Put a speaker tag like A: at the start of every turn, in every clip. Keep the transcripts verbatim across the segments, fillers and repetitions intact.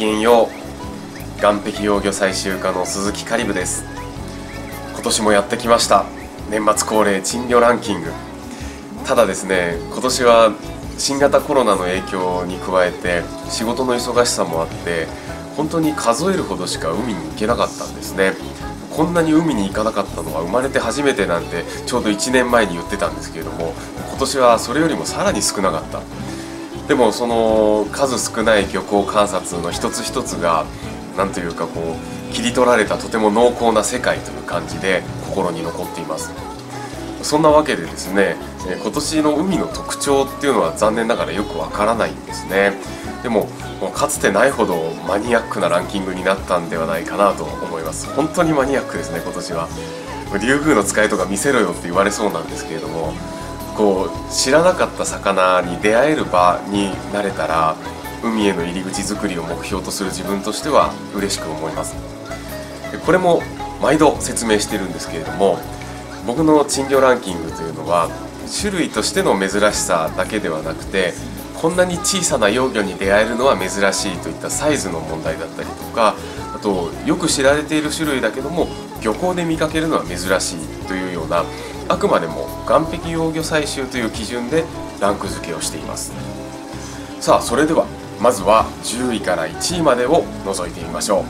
A: げんよう。岸壁幼魚採集家の鈴木香里武です。今年もやってきました年末恒例珍魚ランキング。ただですね、今年は新型コロナの影響に加えて仕事の忙しさもあって本当に数えるほどしか海に行けなかったんですね。こんなに海に行かなかったのは生まれて初めてなんてちょうどいちねんまえに言ってたんですけれども、今年はそれよりもさらに少なかった。でもその数少ない漁港観察の一つ一つがなんというかこう切り取られたとても濃厚な世界という感じで心に残っています。そんなわけでですね、今年の海の特徴っていうのは残念ながらよくわからないんですね。でもかつてないほどマニアックなランキングになったんではないかなと思います。本当にマニアックですね。今年は竜宮の使いとか見せろよって言われそうなんですけれども、こう知らなかった魚に出会える場になれたら海への入り口作りを目標とする自分としては嬉しく思います。これも毎度説明してるんですけれども、僕の珍魚ランキングというのは種類としての珍しさだけではなくて、こんなに小さな幼魚に出会えるのは珍しいといったサイズの問題だったりとか、あとよく知られている種類だけども漁港で見かけるのは珍しいというような、あくまでも岸壁幼魚採集という基準でランク付けをしています。さあそれではまずはじゅういからいちいまでを覗いてみましょう。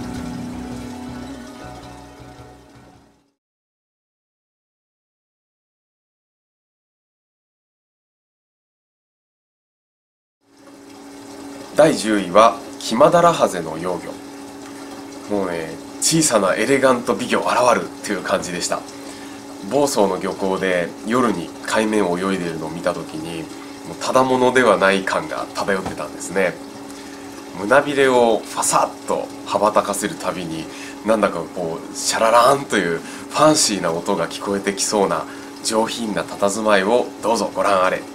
A: だいじゅういはキマダラハゼの幼魚。もうね、小さなエレガント美魚現るっていう感じでした。房総の漁港で夜に海面を泳いでいるのを見た時に、もうただものではない感が漂ってたんですね。胸びれをファサッと羽ばたかせるたびになんだかこうシャララーンというファンシーな音が聞こえてきそうな上品な佇まいをどうぞご覧あれ。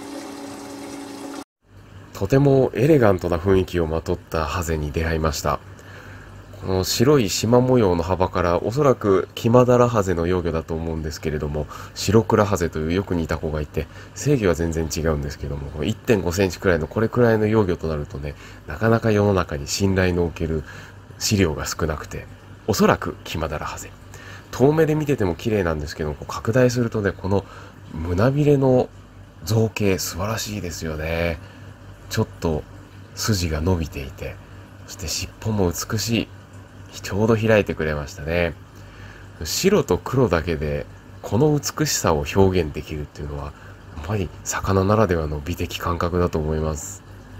A: とてもエレガントな雰囲気をまとったハゼに出会いました。この白い縞模様の幅からおそらくキマダラハゼの幼魚だと思うんですけれども、白クラハゼというよく似た子がいて、成魚は全然違うんですけども、いってんごセンチくらいのこれくらいの幼魚となるとね、なかなか世の中に信頼のおける資料が少なくて、おそらくキマダラハゼ。遠目で見てても綺麗なんですけども、拡大するとね、この胸びれの造形素晴らしいですよね。ちょっと筋が伸びていて、そして尻尾も美しい。ちょうど開いてくれましたね。白と黒だけでこの美しさを表現できるっていうのはやっぱり魚ならではの美的感覚だと思います。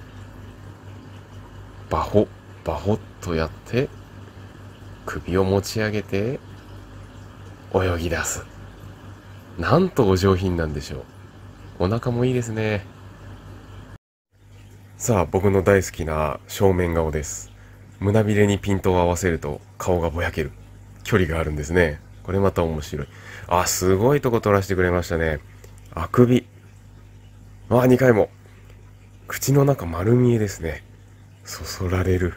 A: バホバホッとやって首を持ち上げて泳ぎ出す。なんとお上品なんでしょう。お腹もいいですね。さあ僕の大好きな正面顔です。胸びれにピントを合わせると顔がぼやける。距離があるんですね。これまた面白い。あ、すごいとこ撮らせてくれましたね。あくび。あ、にかいも。口の中丸見えですね。そそられる。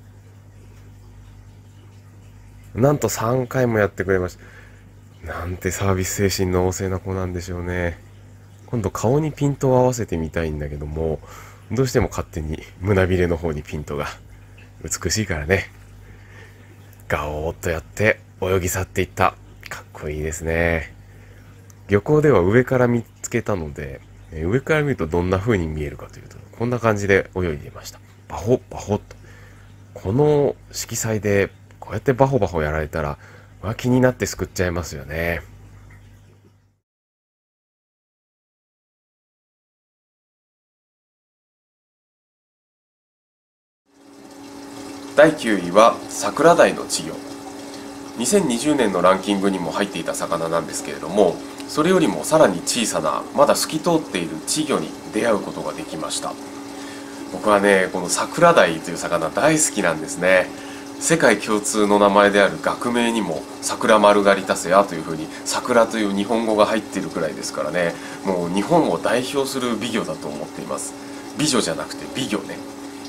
A: なんとさんかいもやってくれました。なんてサービス精神の旺盛な子なんでしょうね。今度顔にピントを合わせてみたいんだけども、どうしても勝手に胸びれの方にピントが。美しいからね。ガオーっとやって泳ぎ去っていった。かっこいいですね。漁港では上から見つけたので、上から見るとどんな風に見えるかというと、こんな感じで泳いでいました。バホバホと。この色彩でこうやってバホバホやられたら、まあ、気になってすくっちゃいますよね。だいきゅういは桜鯛の稚魚。にせんにじゅうねんのランキングにも入っていた魚なんですけれども、それよりもさらに小さなまだ透き通っている稚魚に出会うことができました。僕はね、この桜鯛という魚大好きなんですね。世界共通の名前である学名にも桜マルガリタセアというふうに桜という日本語が入っているくらいですからね、もう日本を代表する美魚だと思っています。美女じゃなくて美魚ね。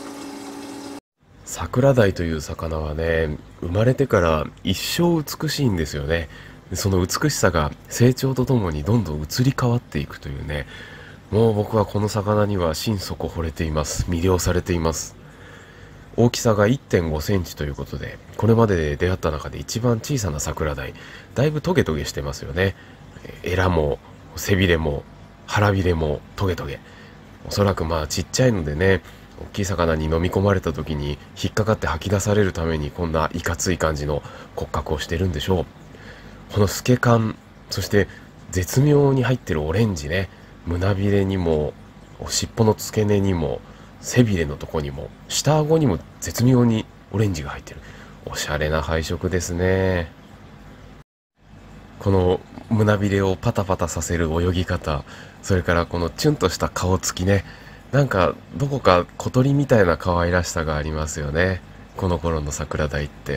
A: 桜鯛という魚はね、生まれてから一生美しいんですよね。その美しさが成長とともにどんどん移り変わっていくというね、もう僕はこの魚には心底惚れています。魅了されています。 大きさがいってんごセンチということで、これまでで出会った中で一番小さな桜鯛。だいぶトゲトゲしてますよね。エラも背びれも腹びれもトゲトゲ。おそらくまあちっちゃいのでね、大きい魚に飲み込まれた時に引っかかって吐き出されるためにこんないかつい感じの骨格をしてるんでしょう。この透け感、そして絶妙に入ってるオレンジね、胸びれにも尻尾の付け根にも背びれのとこにも下顎にも絶妙にオレンジが入ってる。おしゃれな配色ですね。この胸びれをパタパタさせる泳ぎ方、それからこのチュンとした顔つきね、なんかどこか小鳥みたいな可愛らしさがありますよね。この頃の桜鯛って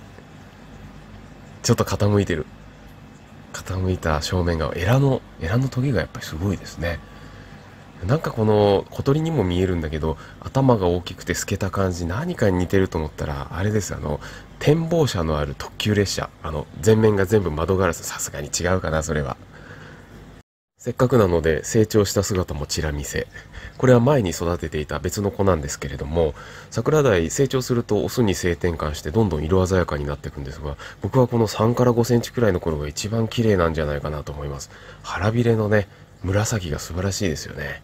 A: ちょっと傾いてる。傾いた正面がエラのエラのトゲがやっぱりすごいですね。なんかこの小鳥にも見えるんだけど、頭が大きくて透けた感じ、何かに似てると思ったらあれです。あの展望車のある特急列車、あの前面が全部窓ガラス。さすがに違うかな、それは。せっかくなので成長した姿もちら見せ。これは前に育てていた別の子なんですけれども、桜鯛成長するとオスに性転換してどんどん色鮮やかになっていくんですが、僕はこのさんからごセンチくらいの頃が一番綺麗なんじゃないかなと思います。腹びれのね、紫が素晴らしいですよね。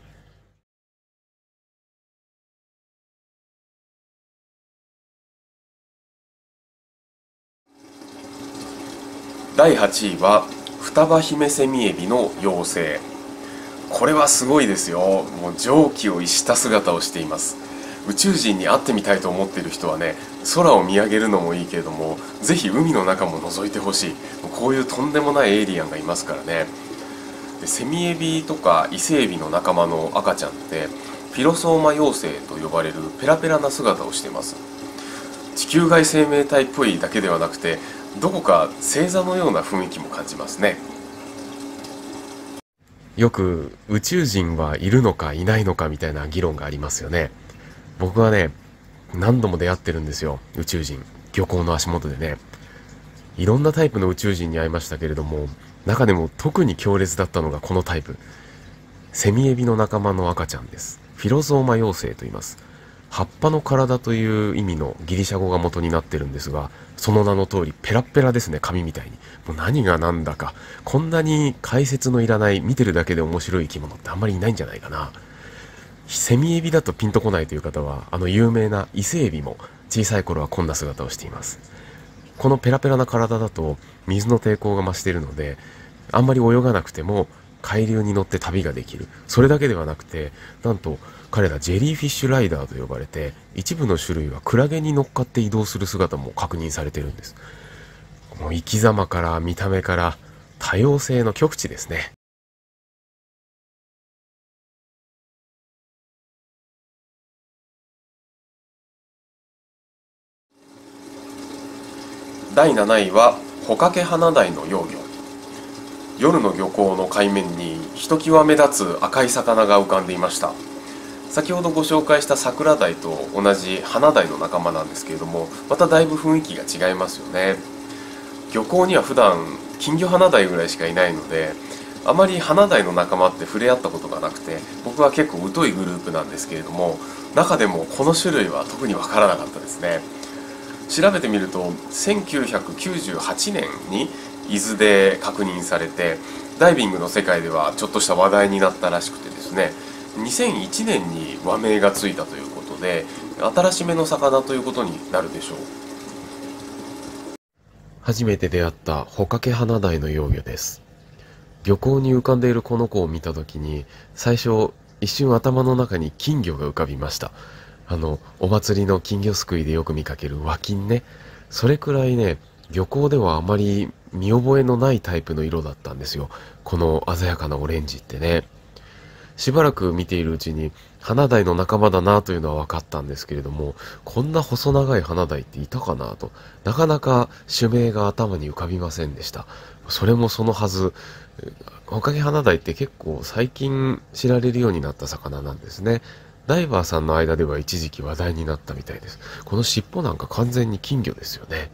A: だいはちいは双葉姫セミエビの幼生。これはすごいですよ。もう常軌を逸した姿をしています。宇宙人に会ってみたいと思っている人はね、空を見上げるのもいいけれども、ぜひ海の中も覗いてほしい。こういうとんでもないエイリアンがいますからね。でセミエビとかイセエビの仲間の赤ちゃんってフィロソーマ幼生と呼ばれるペラペラな姿をしています。地球外生命体っぽいだけではなくて、どこか星座のような雰囲気も感じますね。よく宇宙人はいるのかいないのかみたいな議論がありますよね。僕はね、何度も出会ってるんですよ、宇宙人。漁港の足元でね、いろんなタイプの宇宙人に会いましたけれども、中でも特に強烈だったのがこのタイプ。セミエビの仲間の赤ちゃんです。フィロゾーマ幼生と言います。葉っぱの体という意味のギリシャ語が元になってるんですが、その名の通りペラッペラですね。紙みたいに。もう何が何だか、こんなに解説のいらない、見てるだけで面白い生き物ってあんまりいないんじゃないかな。セミエビだとピンとこないという方は、あの有名なイセエビも小さい頃はこんな姿をしています。このペラペラな体だと水の抵抗が増しているので、あんまり泳がなくても海流に乗って旅ができる。それだけではなくて、なんと彼らジェリーフィッシュライダーと呼ばれて、一部の種類はクラゲに乗っかって移動する姿も確認されているんです。もう生き様から見た目から多様性の極致ですね。だいなないはホカケハナダイの幼魚。夜の漁港の海面にひときわ目立つ赤い魚が浮かんでいました。先ほどご紹介した桜鯛と同じハナダイの仲間なんですけれども、まただいぶ雰囲気が違いますよね。漁港には普段金魚ハナダイぐらいしかいないので、あまりハナダイの仲間って触れ合ったことがなくて、僕は結構疎いグループなんですけれども、中でもこの種類は特に分からなかったですね。調べてみるとせんきゅうひゃくきゅうじゅうはちねんに伊豆で確認されて、ダイビングの世界ではちょっとした話題になったらしくてですね、にせんいちねんに和名がついたということで、新しめの魚ということになるでしょう。初めて出会ったホカケハナダイの幼魚です。漁港に浮かんでいるこの子を見たときに、最初一瞬頭の中に金魚が浮かびました。あのお祭りの金魚すくいでよく見かける和金ね。それくらいね、漁港ではあまり見覚えのないタイプの色だったんですよ、この鮮やかなオレンジってね。しばらく見ているうちにハナダイの仲間だなというのは分かったんですけれども、こんな細長いハナダイっていたかなと、なかなか種名が頭に浮かびませんでした。それもそのはず、ホカゲハナダイって結構最近知られるようになった魚なんですね。ダイバーさんの間では一時期話題になったみたいです。この尻尾なんか完全に金魚ですよね。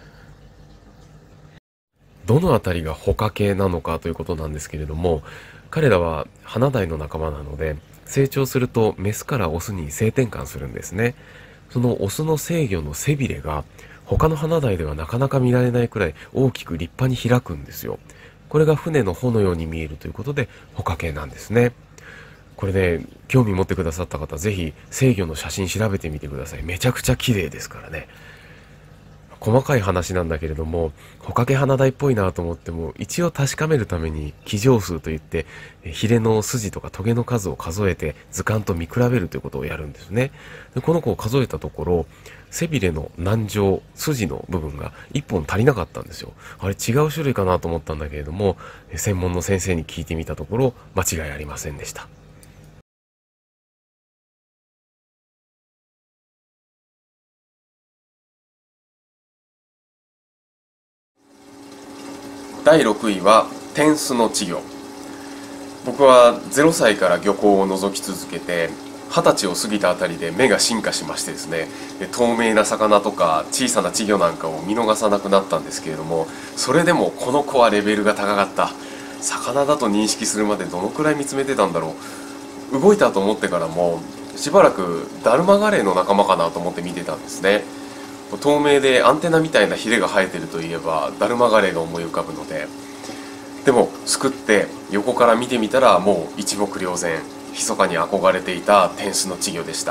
A: どのあたりがホカ系なのかということなんですけれども、彼らはハナダイの仲間なので、成長するとメスからオスに性転換するんですね。
B: そのオスの成魚の背びれが他の花鯛ではなかなか見られないくらい大きく立派に開くんですよ。これが船の帆のように見えるということで帆掛けなんですね。これね、興味持ってくださった方、ぜひ成魚の写真調べてみてください。めちゃくちゃ綺麗ですからね。細かい話なんだけれども、帆掛け花鯛っぽいなと思っても、一応確かめるために騎乗数といって、ヒレの筋とかトゲの数を数えて図鑑と見比べるということをやるんですね。でこの子を数えたところ、背びれの軟条、筋の部分がいっぽん足りなかったんですよ。あれ違う種類かなと思ったんだけれども、専門の先生に聞いてみたところ、間違いありませんでした。
A: だいろくいは天須の稚魚。僕はゼロさいから漁港を覗き続けて、はたちを過ぎたあたりで目が進化しましてですね、透明な魚とか小さな稚魚なんかを見逃さなくなったんですけれども、それでもこの子はレベルが高かった。魚だと認識するまでどのくらい見つめてたんだろう。動いたと思ってからもしばらくダルマガレイの仲間かなと思って見てたんですね。透明でアンテナみたいなヒレが生えてるといえばダルマガレイが思い浮かぶので、でもすくって横から見てみたらもう一目瞭然、密かに憧れていた天須の稚魚でした。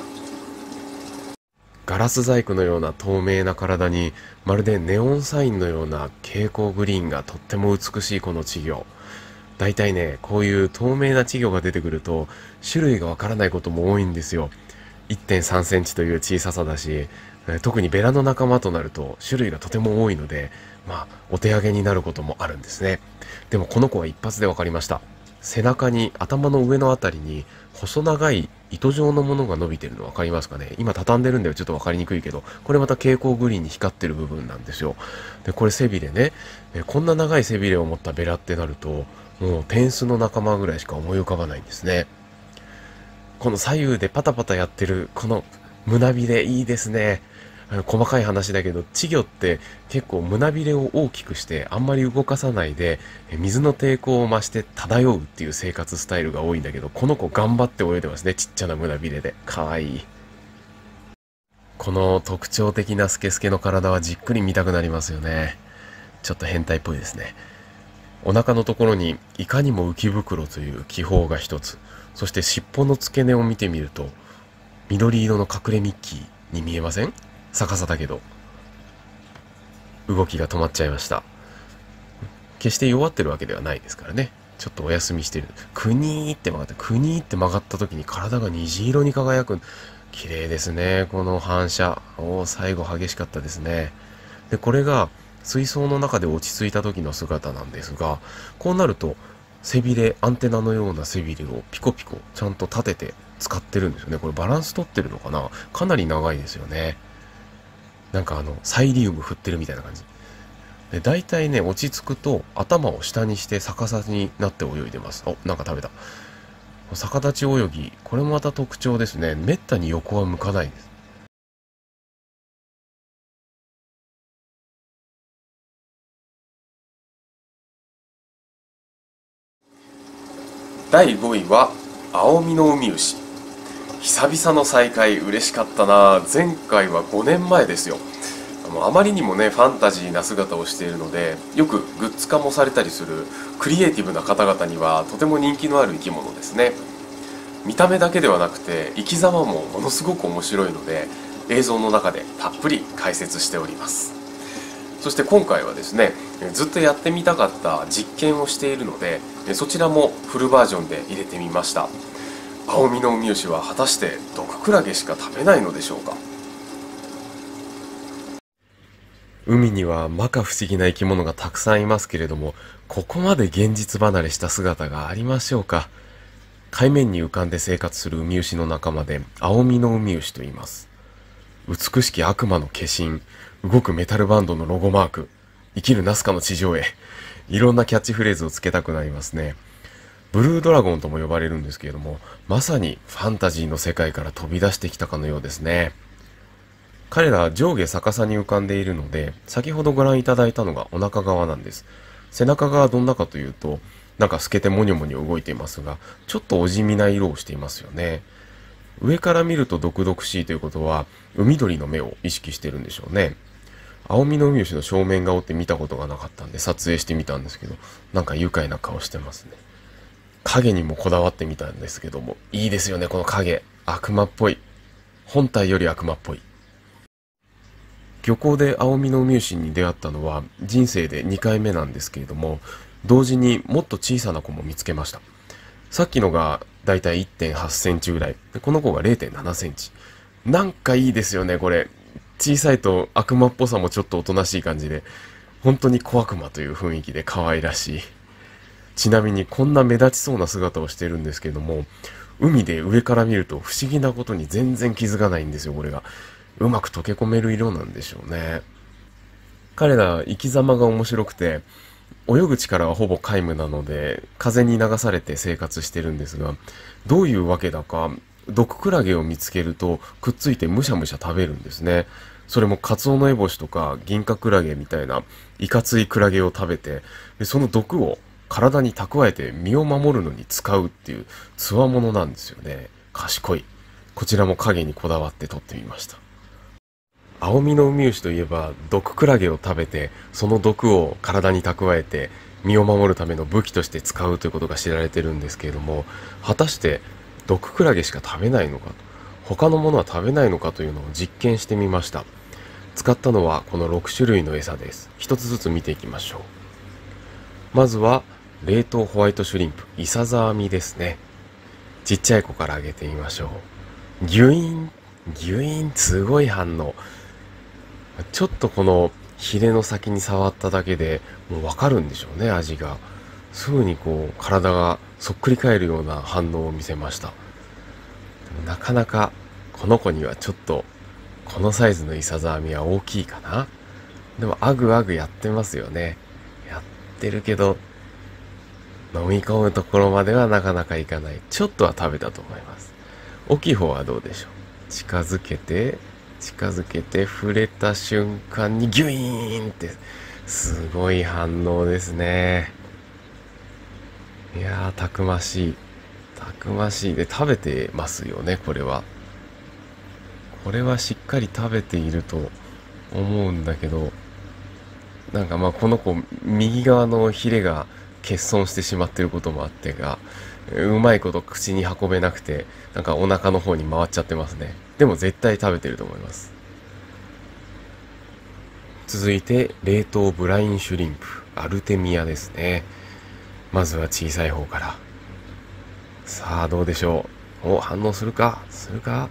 B: ガラス細工のような透明な体に、まるでネオンサインのような蛍光グリーンがとっても美しいこの稚魚。だいたいね、こういう透明な稚魚が出てくると種類がわからないことも多いんですよ。いってんさんセンチという小ささだし、特にベラの仲間となると種類がとても多いので、まあお手上げになることもあるんですね。でもこの子は一発でわかりました。背中に、頭の上のあたりに細長い糸状のものが伸びてるの分かりますかね。今畳んでるんでちょっと分かりにくいけど、これまた蛍光グリーンに光ってる部分なんですよ。でこれ背びれね、えこんな長い背びれを持ったベラってなると、もう天須の仲間ぐらいしか思い浮かばないんですね。この左右でパタパタやってるこの胸びれ、いいですね。あの細かい話だけど、稚魚って結構胸びれを大きくしてあんまり動かさないで水の抵抗を増して漂うっていう生活スタイルが多いんだけど、この子頑張って泳いでますね。ちっちゃな胸びれでかわいい。この特徴的なスケスケの体はじっくり見たくなりますよね。ちょっと変態っぽいですね。お腹のところにいかにも浮き袋という気泡が一つ、そして尻尾の付け根を見てみると緑色の隠れミッキーに見えません？逆さだけど。動きが止まっちゃいました。決して弱ってるわけではないですからね。ちょっとお休みしてる。クニーって曲がった。クニーって曲がった時に体が虹色に輝く。綺麗ですね。この反射。おー、最後激しかったですね。で、これが水槽の中で落ち着いた時の姿なんですが、こうなると背びれ、アンテナのような背びれをピコピコちゃんと立てて使ってるんですよね。これバランス取ってるのかな？かなり長いですよね。なんかあのサイリウム振ってるみたいな感じで、だいたいね落ち着くと頭を下にして逆さになって泳いでます。お、なんか食べた。逆立ち泳ぎ、これもまた特徴ですね。めったに横は向かないです。
A: だいごいは青みのウミウシ。久々の再会、嬉しかったな。前回はごねんまえですよ。あまりにもねファンタジーな姿をしているので、よくグッズ化もされたりするクリエイティブな方々にはとても人気のある生き物ですね。見た目だけではなくて生き様もものすごく面白いので、映像の中でたっぷり解説しております。そして今回はですね、ずっとやってみたかった実験をしているので、そちらもフルバージョンで入れてみました。青みのウミウシは果たして毒クラゲしか食べないのでしょうか。
B: 海には摩訶不思議な生き物がたくさんいますけれども、ここまで現実離れした姿がありましょうか。海面に浮かんで生活するウミウシの仲間で青みのウミウシと言います。美しき悪魔の化身、動くメタルバンドのロゴマーク、生きるナスカの地上絵、いろんなキャッチフレーズをつけたくなりますね。ブルードラゴンとも呼ばれるんですけれども、まさにファンタジーの世界から飛び出してきたかのようですね。彼ら上下逆さに浮かんでいるので、先ほどご覧いただいたのがお腹側なんです。背中側はどんなかというと、なんか透けてモニョモニョ動いていますが、ちょっとお地味な色をしていますよね。 上から見ると毒々しいということは、海鳥の目を意識してるんでしょうね。青身のウミウシの正面顔って見たことがなかったんで撮影してみたんですけど、なんか愉快な顔してますね。影にもこだわってみたんですけども、いいですよね、この影。悪魔っぽい。本体より悪魔っぽい。漁港で青身のウミウシに出会ったのは人生でにかいめなんですけれども、同時にもっと小さな子も見つけました。さっきのがだいたい いってんはちセンチぐらい。でこの子が れいてんななセンチ。なんかいいですよね、これ。小さいと悪魔っぽさもちょっとおとなしい感じで、本当に小悪魔という雰囲気で可愛らしい。ちなみにこんな目立ちそうな姿をしてるんですけども、海で上から見ると不思議なことに全然気づかないんですよ、これが。うまく溶け込める色なんでしょうね。彼ら生き様が面白くて、泳ぐ力はほぼ皆無なので、風に流されて生活してるんですが、どういうわけだか、毒クラゲを見つけるとくっついてむしゃむしゃ食べるんですね。それもカツオノエボシとか銀貨クラゲみたいないかついクラゲを食べて、でその毒を体に蓄えて身を守るのに使うっていう強者なんですよね。賢い。こちらも影にこだわって撮ってみました。青身のウミウシといえば毒クラゲを食べて、その毒を体に蓄えて身を守るための武器として使うということが知られてるんですけれども、果たして毒クラゲしか食べないのかと、他のものは食べないのかというのを実験してみました。使ったのはこのろくしゅるいの餌です。一つずつ見ていきましょう。まずは冷凍ホワイトシュリンプ、イサザーミですね。ちっちゃい子からあげてみましょう。ギュイン、ギュイン、すごい反応。ちょっとこのヒレの先に触っただけでもうわかるんでしょうね、味が。すぐにこう体がそっくり返るような反応を見せました。でもなかなかこの子にはちょっとこのサイズのイサザーミは大きいかな。でもアグアグやってますよね。やってるけど飲み込むところまではなかなかいかない。ちょっとは食べたと思います。大きい方はどうでしょう。近づけて近づけて触れた瞬間にギュイーンってすごい反応ですね。いやーたくましいたくましい。で食べてますよね。これはこれはしっかり食べていると思うんだけど、なんかまあこの子右側のヒレが欠損してしまっていることもあってが、うまいこと口に運べなくて、なんかお腹の方に回っちゃってますね。でも絶対食べてると思います。続いて冷凍ブラインシュリンプ、アルテミアですね。まずは小さい方から。さあどうでしょう。お、反応するかするか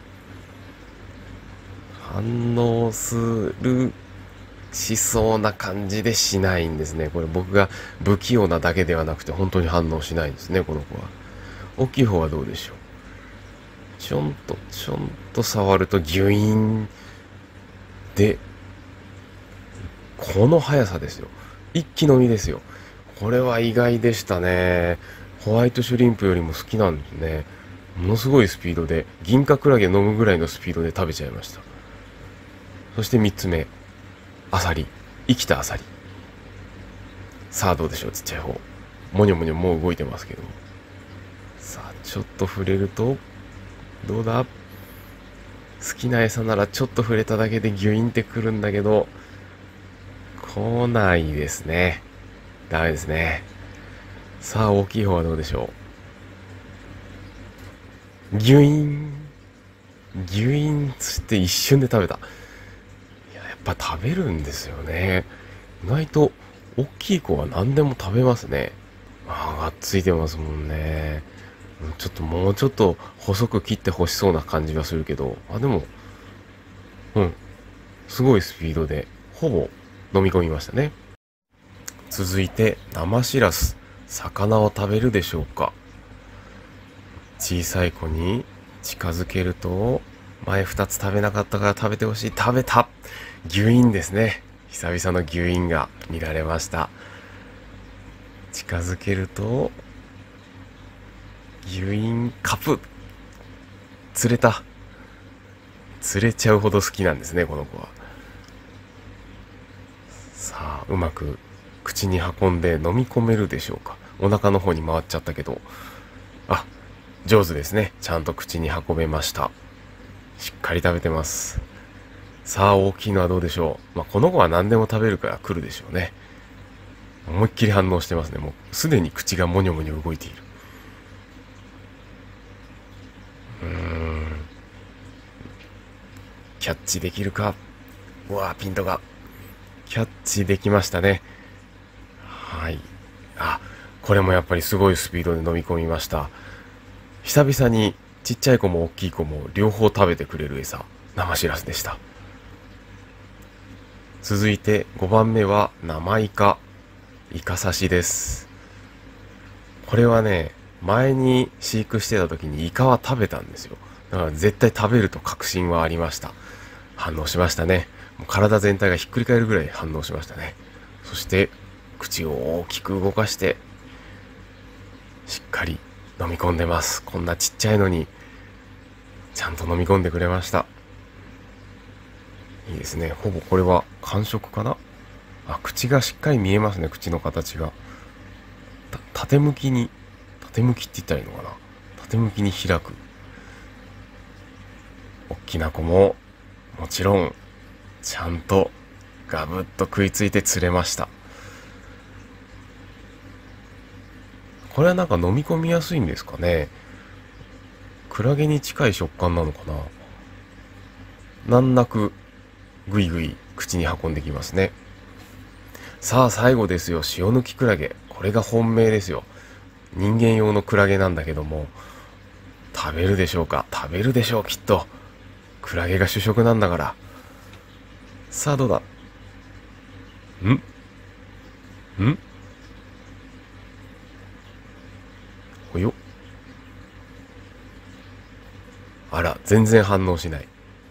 B: 反応するしそうな感じでしないんですね。これ僕が不器用なだけではなくて本当に反応しないんですね、この子は。大きい方はどうでしょう。ちょんとちょんと触るとギュイーンで、この速さですよ。一気飲みですよ。これは意外でしたね。ホワイトシュリンプよりも好きなんですね。ものすごいスピードで、銀貨クラゲ飲むぐらいのスピードで食べちゃいました。そして三つ目、アサリ。生きたアサリ。さあどうでしょう、ちっちゃい方。もにょもにょもう動いてますけど。さあちょっと触れるとどうだ。好きな餌ならちょっと触れただけでギュインってくるんだけど、来ないですね。ダメですね。さあ大きい方はどうでしょう。ギュインギュインつって一瞬で食べた。いや、やっぱ食べるんですよね。意外と大きい子は何でも食べますね。ああ、がっついてますもんね。ちょっともうちょっと細く切ってほしそうな感じがするけど、あ、でも、うん、すごいスピードで、ほぼ飲み込みましたね。続いて、生しらす。魚を食べるでしょうか。小さい子に近づけると、前二つ食べなかったから食べてほしい。食べた。牛インですね。久々の牛インが見られました。近づけると、牛インカプ。釣れた。釣れちゃうほど好きなんですね、この子は。さあ、うまく口に運んで飲み込めるでしょうか。お腹の方に回っちゃったけど。あ、 上手ですね。ちゃんと口に運べました。しっかり食べてます。さあ、大きいのはどうでしょう。まあ、この子は何でも食べるから来るでしょうね。思いっきり反応してますね。もうすでに口がもにょもにょ動いている。うーん。キャッチできるか。うわー、ピントが。キャッチできましたね。はい。あ、これもやっぱりすごいスピードで飲み込みました。久々にちっちゃい子も大きい子も両方食べてくれる餌、生しらすでした。続いてごばんめは生イカ、イカ刺しです。これはね、前に飼育してた時にイカは食べたんですよ。だから絶対食べると確信はありました。反応しましたね。もう体全体がひっくり返るぐらい反応しましたね。そして口を大きく動かしてしっかり飲み込んでます。こんなちっちゃいのにちゃんと飲み込んでくれました。いいですね。ほぼこれは完食かな。あ、口がしっかり見えますね。口の形が縦向きに、縦向きって言ったらいいのかな。縦向きに開く。大きな子ももちろんちゃんとガブッと食いついて釣れました。これはなんか飲み込みやすいんですかね。クラゲに近い食感なのかな。難なくぐいぐい口に運んできますね。さあ最後ですよ。塩抜きクラゲ。これが本命ですよ。人間用のクラゲなんだけども、食べるでしょうか。食べるでしょう、きっと。クラゲが主食なんだから。さあどうだ。んんおよ。あら、全然反応しない。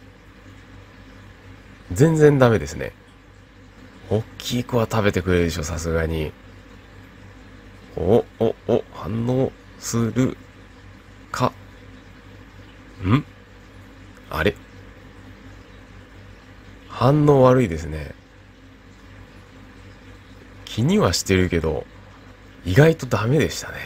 B: 全然ダメですね。大きい子は食べてくれるでしょ、さすがに。お、お、お、反応するか。んあれ、反応悪いですね。気にはしてるけど、意外とダメでしたね。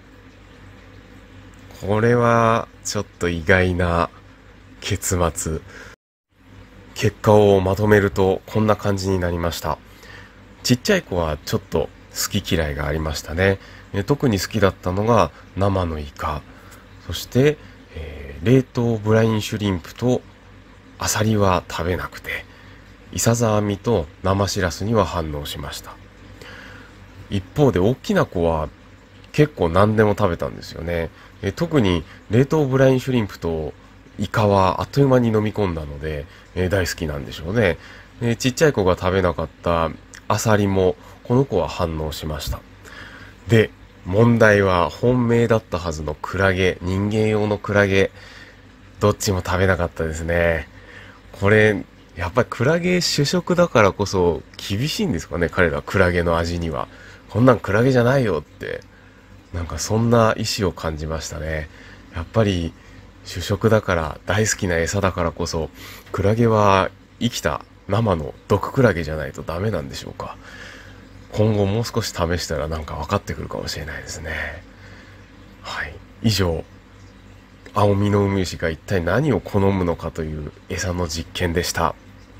B: これは、ちょっと意外な結末。結果をまとめると、こんな感じになりました。ちっちゃい子はちょっと好き嫌いがありましたね。え特に好きだったのが生のイカ。そして、えー、冷凍ブラインシュリンプとアサリは食べなくて、イサザ網と生シラスには反応しました。一方で大きな子は結構何でも食べたんですよね。え特に冷凍ブラインシュリンプとイカはあっという間に飲み込んだので、え大好きなんでしょうね。えちっちゃい子が食べなかったアサリもこの子は反応しました。で、問題は本命だったはずのクラゲ、人間用のクラゲ、どっちも食べなかったですね。これやっぱりクラゲ主食だからこそ厳しいんですかね、彼らクラゲの味には。こんなんクラゲじゃないよって、なんかそんな意志を感じましたね。やっぱり主食だから、大好きな餌だからこそ、クラゲは生きた生の毒クラゲじゃないとダメなんでしょうか。今後もう少し試したらなんか分かってくるかもしれないですね。はい。以上、青みのウミウシが一体何を好むのかという餌の実験でした。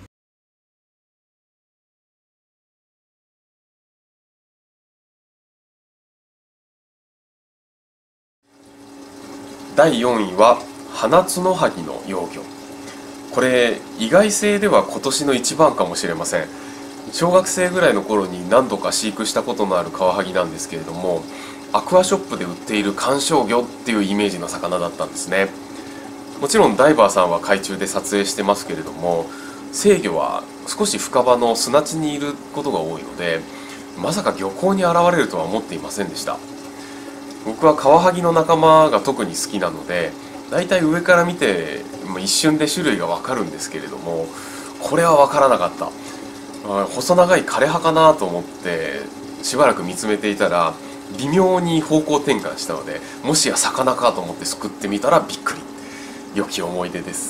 A: だいよんいは花ツノハギの幼魚。これ意外性では今年の一番かもしれません。小学生ぐらいの頃に何度か飼育したことのあるカワハギなんですけれども、アクアショップで売っている観賞魚っていうイメージの魚だったんですね。もちろんダイバーさんは海中で撮影してますけれども、成魚は少し深場の砂地にいることが多いので、まさか漁港に現れるとは思っていませんでした。僕はカワハギの仲間が特に好きなので、だいたい上から見て一瞬で種類がわかるんですけれども、これはわからなかった。細長い枯葉かなと思ってしばらく見つめていたら、微妙に方向転換したので、もしや魚かと思ってすくってみたらびっくり。良き思い出です。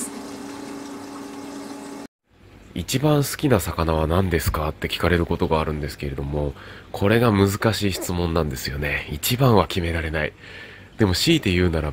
B: 一番好きな魚は何ですかって聞かれることがあるんですけれども、これが難しい質問なんですよね。一番は決められない。でも強いて言うならば、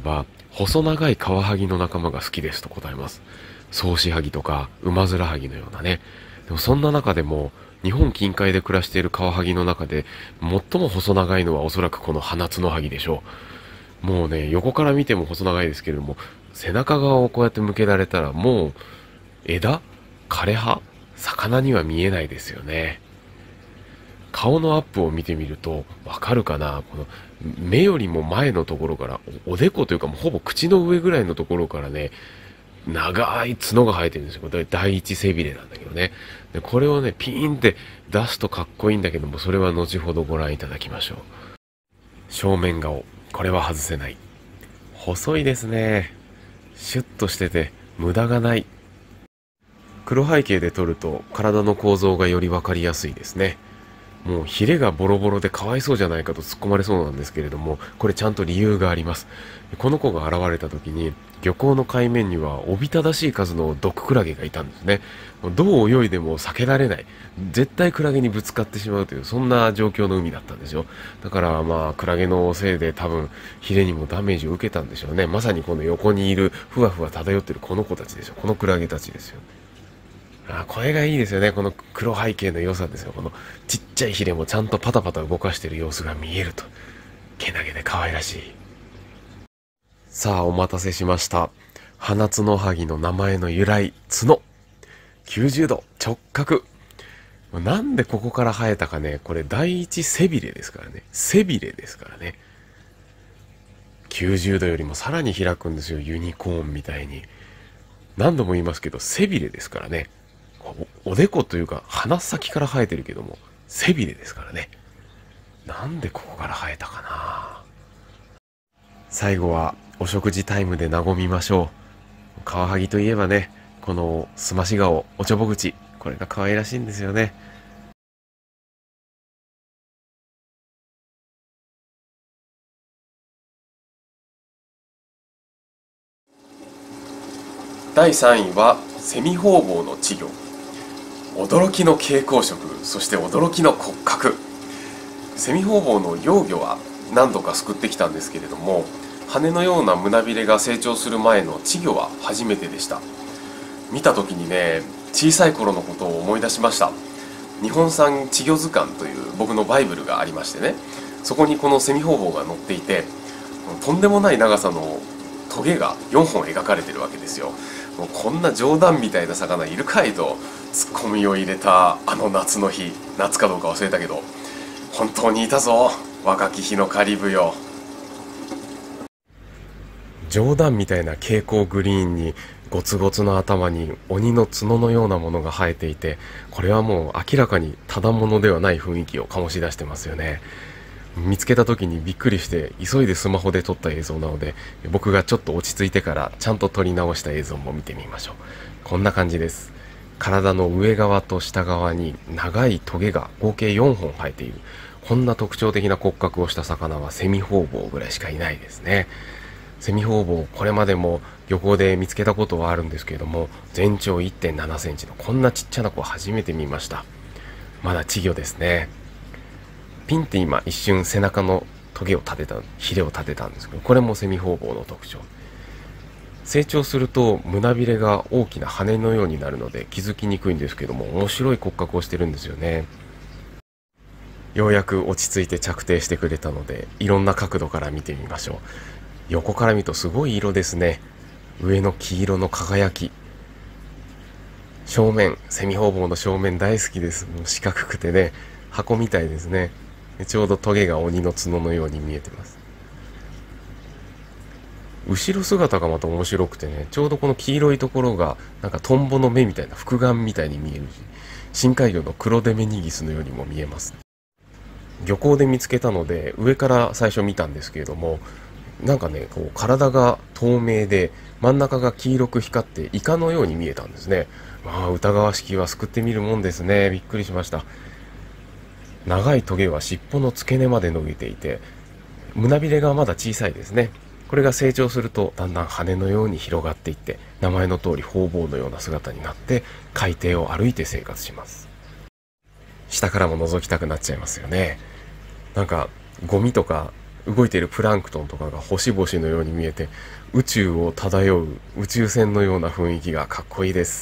B: 細長いカワハギの仲間が好きですと答えます。ソウシハギとかウマヅラハギのようなね。でもそんな中でも日本近海で暮らしているカワハギの中で最も細長いのはおそらくこのハナツノハギでしょう。もうね、横から見ても細長いですけれども、背中側をこうやって向けられたらもう枝、枯葉、魚には見えないですよね。顔のアップを見てみるとわかるかな、この目よりも前のところから、おでこというかもうほぼ口の上ぐらいのところからね、長い角が生えてるんですよ。これ第一背びれなんだけどね。でこれをね、ピーンって出すとかっこいいんだけども、それは後ほどご覧いただきましょう。正面顔、これは外せない。細いですね。シュッとしてて無駄がない。黒背景で撮ると体の構造がより分かりやすいですね。もうヒレがボロボロでかわいそうじゃないかと突っ込まれそうなんですけれども、これちゃんと理由があります。この子が現れた時に漁港の海面にはおびただしい数の毒クラゲがいたんですね。どう泳いでも避けられない、絶対クラゲにぶつかってしまうという、そんな状況の海だったんですよ。だからまあクラゲのせいで多分ヒレにもダメージを受けたんでしょうね。まさにこの横にいるふわふわ漂ってるこの子たちでしょ。このクラゲたちですよ。あ、これがいいですよね。この黒背景の良さですよ。このちっちゃいヒレもちゃんとパタパタ動かしている様子が見えると。けなげで可愛らしい。さあ、お待たせしました。ハナツノハギの名前の由来、角。きゅうじゅうど直角。なんでここから生えたかね。これ第一背びれですからね。背びれですからね。きゅうじゅうどよりもさらに開くんですよ。ユニコーンみたいに。何度も言いますけど、背びれですからね。お, おでこというか鼻先から生えてるけども背びれですからね。なんでここから生えたかな。最後はお食事タイムで和みましょう。カワハギといえばね、このすまし顔、おちょぼ口、これが可愛らしいんですよね。
A: だいさんいはセミホウボウの稚魚。驚きの蛍光色、そして驚きの骨格。セミホウボウの幼魚は何度か救ってきたんですけれども、羽のような胸びれが成長する前の稚魚は初めてでした。見た時にね、小さい頃のことを思い出しました。日本産稚魚図鑑という僕のバイブルがありましてね、そこにこのセミホウボウが載っていて、とんでもない長さのトゲがよんほん描かれてるわけですよ。もうこんな冗談みたいな魚いるかいとツッコミを入れたあの夏の日、夏かどうか忘れたけど本当にいたぞ、若き日のカリブよ。
B: 冗談みたいな蛍光グリーンにゴツゴツの頭に鬼の角のようなものが生えていて、これはもう明らかにただものではない雰囲気を醸し出してますよね。見つけた時にびっくりして急いでスマホで撮った映像なので、僕がちょっと落ち着いてからちゃんと撮り直した映像も見てみましょう。こんな感じです。体の上側と下側に長いトゲが合計よんほん生えている、こんな特徴的な骨格をした魚はセミホウボウぐらいしかいないですね。セミホウボウ、これまでも漁港で見つけたことはあるんですけれども、全長 いってんななセンチのこんなちっちゃな子初めて見ました。まだ稚魚ですね。ピンって今一瞬背中のトゲを立てた、ヒレを立てたんですけど、これもセミホウボウの特徴。成長すると胸びれが大きな羽のようになるので気づきにくいんですけども、面白い骨格をしてるんですよね。ようやく落ち着いて着底してくれたので、いろんな角度から見てみましょう。横から見るとすごい色ですね。上の黄色の輝き。正面、セミホウボウの正面大好きです。もう四角くてね、箱みたいですね。ちょうどトゲが鬼の角のように見えてます。後ろ姿がまた面白くてね、ちょうどこの黄色いところがなんかトンボの目みたいな、複眼みたいに見えるし、深海魚のクロデメニギスのようにも見えます。漁港で見つけたので上から最初見たんですけれども、なんかね、こう体が透明で真ん中が黄色く光ってイカのように見えたんですね。まあ疑わしきは救ってみるもんですね。びっくりしました。長いトゲは尻尾の付け根まで伸びていて、胸びれがまだ小さいですね。これが成長するとだんだん羽のように広がっていって、名前の通りホウボウのような姿になって海底を歩いて生活します。下からも覗きたくなっちゃいますよね。なんかゴミとか動いているプランクトンとかが星々のように見えて、宇宙を漂う宇宙船のような雰囲気がかっこいいです。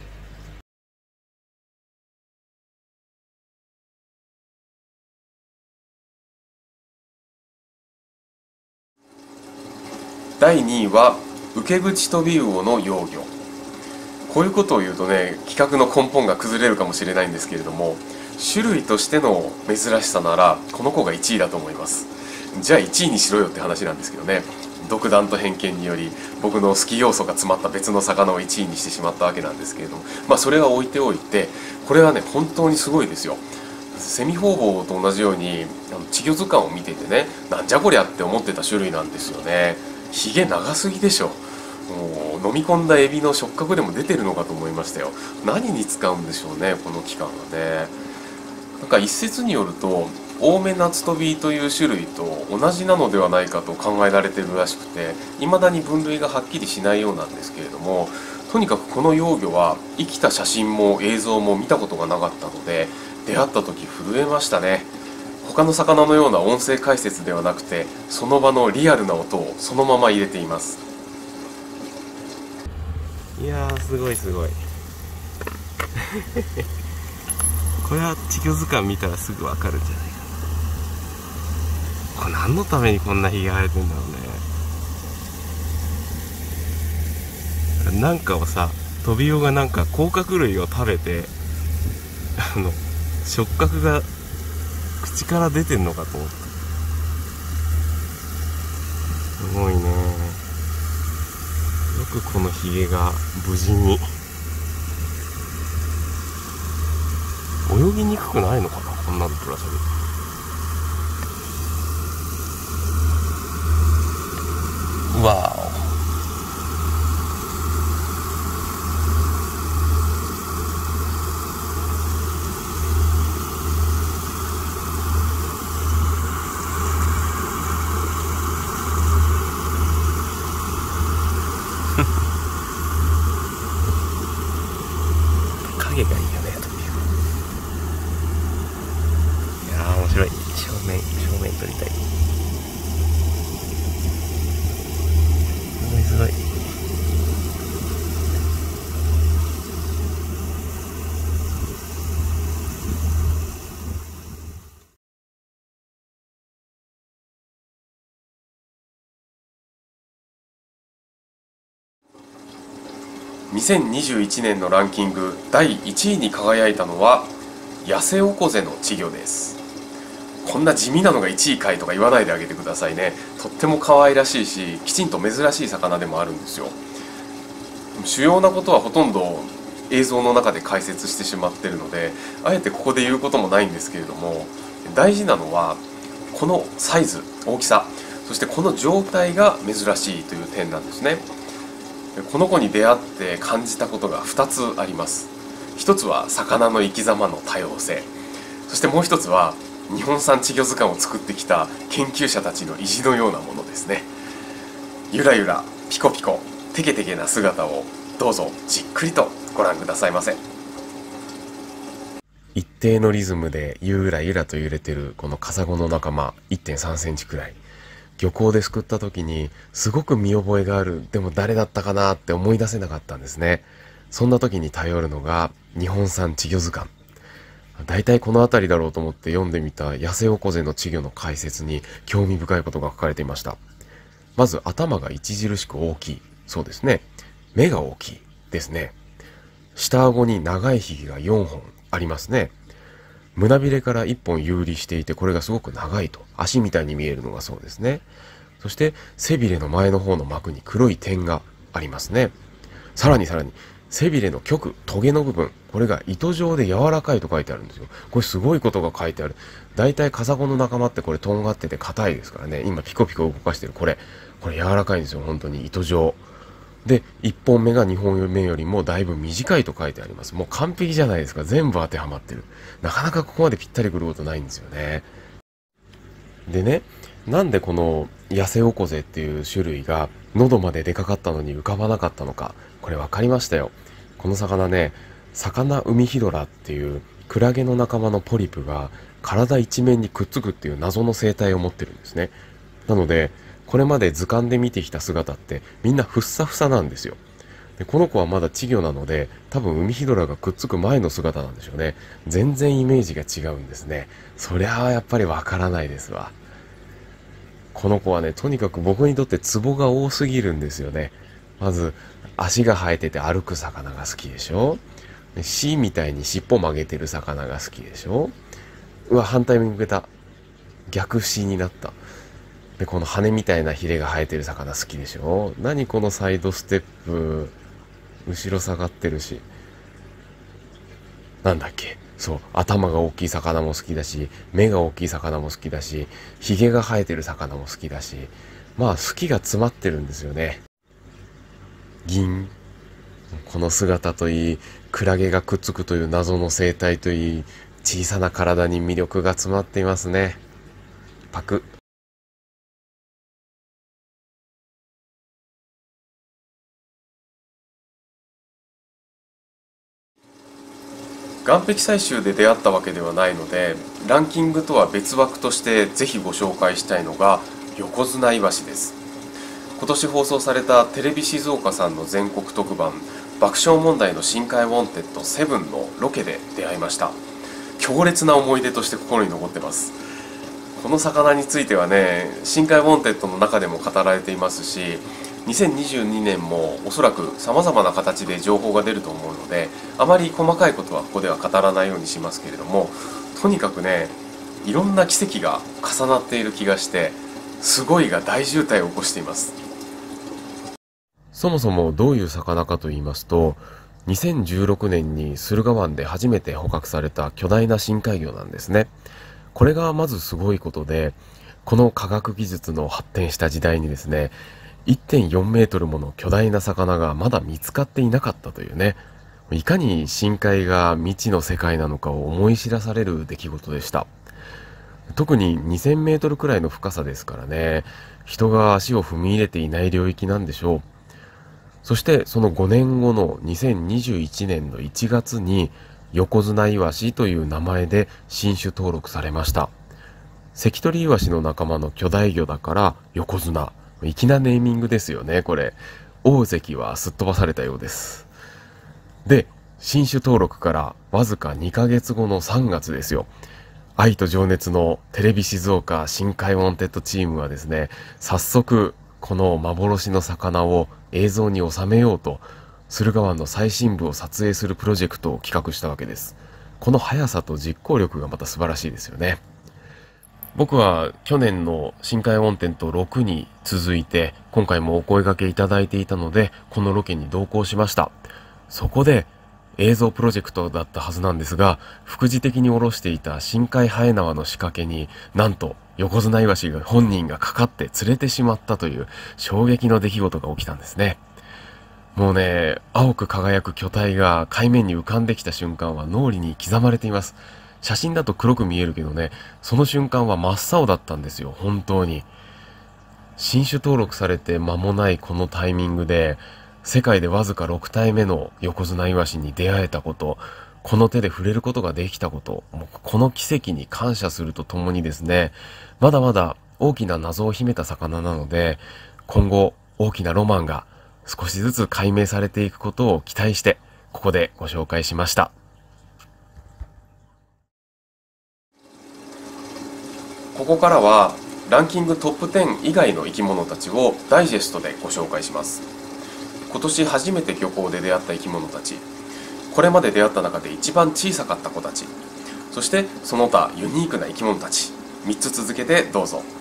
A: だいにいは受け口トビウオの幼魚。こういうことを言うとね、企画の根本が崩れるかもしれないんですけれども、種類としての珍しさならこの子がいちいだと思います。じゃあいちいにしろよって話なんですけどね。独断と偏見により僕の好き要素が詰まった別の魚をいちいにしてしまったわけなんですけれども、まあそれは置いておいて、これはね本当にすごいですよ。セミホウボウと同じように稚魚図鑑を見ててね、なんじゃこりゃって思ってた種類なんですよね。ひげ長すぎでしょ。もう飲み込んだエビの触覚でも出てるのかと思いましたよ。何に使うんでしょうね、この器官はね。なんか一説によるとオオメナツトビという種類と同じなのではないかと考えられているらしくて、未だに分類がはっきりしないようなんですけれども、とにかくこの幼魚は生きた写真も映像も見たことがなかったので、出会った時震えましたね。他の魚のような音声解説ではなくて、その場のリアルな音をそのまま入れています。
B: いやー、すごいすごいこれは稚魚図鑑見たらすぐわかるんじゃないかな。これ何のためにこんなひげ生えてんだろうね。なんかをさ、トビウオがなんか甲殻類を食べて、あの触覚が口から出てんのかと思った。すごいね。よくこのひげが無事に。泳ぎにくくないのかな、こんなのぶら下げて。うわーお。影がいいよね、という。いやー面白い。正面正面撮りたい。すごいすごい。
A: にせんにじゅういちねんのランキングだいいちいに輝いたのはヤセオコゼの稚魚です。こんな地味なのがいちいかいとか言わないであげてくださいね。とっても可愛らしいし、きちんと珍しい魚でもあるんですよ。主要なことはほとんど映像の中で解説してしまってるので、あえてここで言うこともないんですけれども、大事なのはこのサイズ、大きさ、そしてこの状態が珍しいという点なんですね。この子に出会って感じたことがふたつあります。一つは魚の生き様の多様性、そしてもう一つは日本産稚魚図鑑を作ってきた研究者たちの意地のようなものですね。ゆらゆらピコピコテケテケな姿をどうぞじっくりとご覧くださいませ。
B: 一定のリズムでゆらゆらと揺れてるこのカサゴの仲間 いってんさんセンチくらい、漁港ですくった時にすごく見覚えがある、でも誰だったかなって思い出せなかったんですね。そんな時に頼るのが日本産稚魚図鑑。だいたいこの辺りだろうと思って読んでみたヤセオコゼの稚魚の解説に興味深いことが書かれていました。まず頭が著しく大きい。そうですね。目が大きいですね。下顎に長いひげがよんほんありますね。胸びれからいっぽん遊離していて、これがすごく長いと、足みたいに見えるのがそうですね。そして背びれの前の方の膜に黒い点がありますね。さらにさらに背びれの極、トゲの部分、これが糸状で柔らかいと書いてあるんですよ。これすごいことが書いてある。だいたいカサゴの仲間ってこれとんがってて硬いですからね。今ピコピコ動かしてるこれこれ柔らかいんですよ。本当に糸状で、いっぽんめがにほんめよりもだいぶ短いと書いてあります。もう完璧じゃないですか。全部当てはまってる。なかなかここまでぴったりくることないんですよね。でね、なんでこのヤセオコゼっていう種類が喉まで出かかったのに浮かばなかったのか、これ分かりましたよ。この魚ね、サカナウミヒドラっていうクラゲの仲間のポリプが体一面にくっつくっていう謎の生態を持ってるんですね。 なのでこれまで図鑑で見てきた姿ってみんなふっさふさなんですよ。でこの子はまだ稚魚なので多分ウミヒドラがくっつく前の姿なんでしょうね。全然イメージが違うんですね。そりゃあやっぱりわからないですわ。この子はね、とにかく僕にとってツボが多すぎるんですよね。まず足が生えてて歩く魚が好きでしょ。C みたいに尻尾曲げてる魚が好きでしょ。うわ、反対に向けた。逆 C になった。で、この羽みたいなヒレが生えてる魚好きでしょ。何このサイドステップ。後ろ下がってるし。なんだっけ。そう。頭が大きい魚も好きだし、目が大きい魚も好きだし、ヒゲが生えてる魚も好きだし、まあ好きが詰まってるんですよね。銀。この姿といい、クラゲがくっつくという謎の生態といい、小さな体に魅力が詰まっていますね。パク。
A: 岩壁採集で出会ったわけではないので、ランキングとは別枠としてぜひご紹介したいのが横綱イワシです。今年放送されたテレビ静岡さんの全国特番爆笑問題の深海ウォンテッドセブンのロケで出会いました。強烈な思い出として心に残ってます。この魚についてはね、深海ウォンテッドの中でも語られていますし、にせんにじゅうにねんもおそらくさまざまな形で情報が出ると思うので、あまり細かいことはここでは語らないようにしますけれども、とにかくね、いろんな奇跡が重なっている気がして、すごいが大渋滞を起こしています。
B: そもそもどういう魚かと言いますと、にせんじゅうろくねんに駿河湾で初めて捕獲された巨大な深海魚なんですね。これがまずすごいことで、この科学技術の発展した時代にですね、いってんよんメートルもの巨大な魚がまだ見つかっていなかったというね、いかに深海が未知の世界なのかを思い知らされる出来事でした。特ににせんメートルくらいの深さですからね、人が足を踏み入れていない領域なんでしょう。そしてそのごねんごのにせんにじゅういちねんのいちがつに横綱イワシという名前で新種登録されました。関取イワシの仲間の巨大魚だから横綱。粋なネーミングですよね、これ。大関はすっ飛ばされたようです。で、新種登録からわずかにかげつごのさんがつですよ。愛と情熱のテレビ静岡深海ウォンテッドチームはですね、早速この幻の魚を映像に収めようと、駿河湾の最深部を撮影するプロジェクトを企画したわけです。この速さと実行力がまた素晴らしいですよね。僕は去年の深海ウォンテッドろくに続いて今回もお声掛けいただいていたので、このロケに同行しました。そこで映像プロジェクトだったはずなんですが、副次的に下ろしていた深海ハエ縄の仕掛けになんと横綱イワシが本人がかかって釣れてしまったという衝撃の出来事が起きたんですね。もうね、青く輝く巨体が海面に浮かんできた瞬間は脳裏に刻まれています。写真だと黒く見えるけどね、その瞬間は真っ青だったんですよ、本当に。新種登録されて間もないこのタイミングで、世界でわずかろくたいめの横綱イワシに出会えたこと、この手で触れることができたこと、もうこの奇跡に感謝するとともにですね、まだまだ大きな謎を秘めた魚なので、今後大きなロマンが少しずつ解明されていくことを期待して、ここでご紹介しました。
A: ここからはランキングトップじゅう以外の生き物たちをダイジェストでご紹介します。今年初めて漁港で出会った生き物たち、これまで出会った中で一番小さかった子たち、そしてその他ユニークな生き物たち、みっつ続けてどうぞ。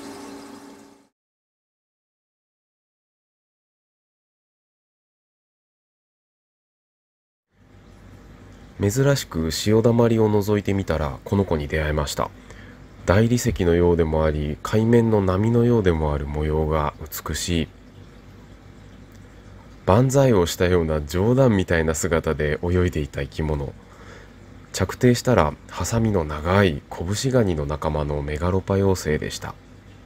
B: 珍しく潮だまりを覗いてみたらこの子に出会いました。大理石のようでもあり、海面の波のようでもある模様が美しい。万歳をしたような冗談みたいな姿で泳いでいた生き物。着底したらハサミの長いコブシガニの仲間のメガロパ幼生でした。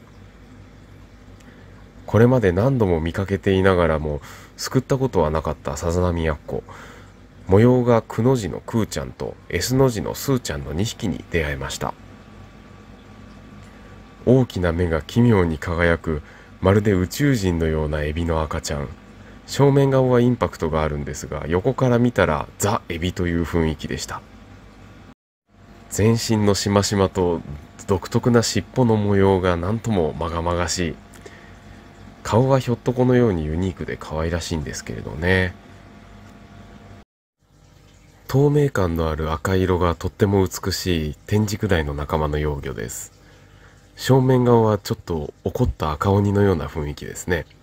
B: これまで何度も見かけていながらも救ったことはなかったさざ波やっこ。模様がくの字のクーちゃんと S の字のスーちゃんのにひきに出会いました。 大きな目が奇妙に輝く、まるで宇宙人のようなエビの赤ちゃん。正面顔はインパクトがあるんですが、横から見たらザ・エビという雰囲気でした。全身のしましまと独特な尻尾の模様がなんともまがまがしい。顔はひょっとこのようにユニークで可愛らしいんですけれどね。透明感のある赤色がとっても美しいテンジクダイの仲間の幼魚です。正面顔はちょっと怒った赤鬼のような雰囲気ですね。